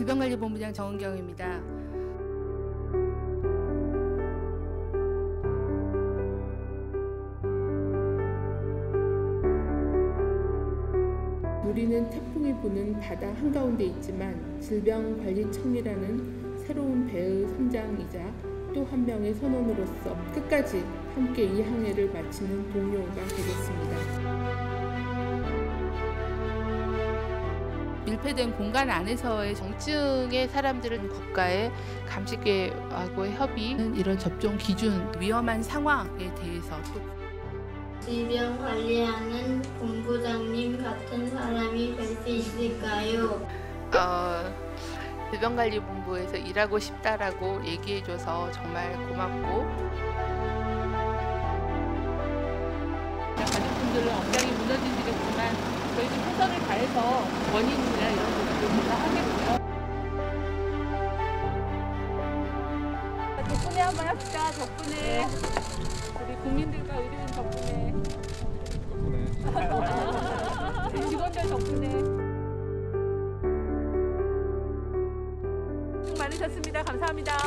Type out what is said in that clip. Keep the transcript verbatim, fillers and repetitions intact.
질병관리본부장 정은경입니다. 우리는 태풍이 부는 바다 한가운데 있지만 질병관리청이라는 새로운 배의 선장이자 또 한 명의 선원으로서 끝까지 함께 이 항해를 마치는 동료가 되겠습니다. 밀폐된 공간 안에서의 정증의 사람들은 국가의 감식계하고의 협의, 이런 접종 기준, 위험한 상황에 대해서 또 질병 관리하는 본부장님 같은 사람이 될 수 있을까요? 어, 질병관리본부에서 일하고 싶다라고 얘기해줘서 정말 고맙고, 가족분들은 억장이 무너지시겠지만 저희도 최선을 다해서 원인이나 이런 부분을 조사하겠고요. 덕분에 한번 합시다. 덕분에 우리 국민들과 의료인 덕분에 덕분에 직원들 덕분에 수고 많으셨습니다. 감사합니다.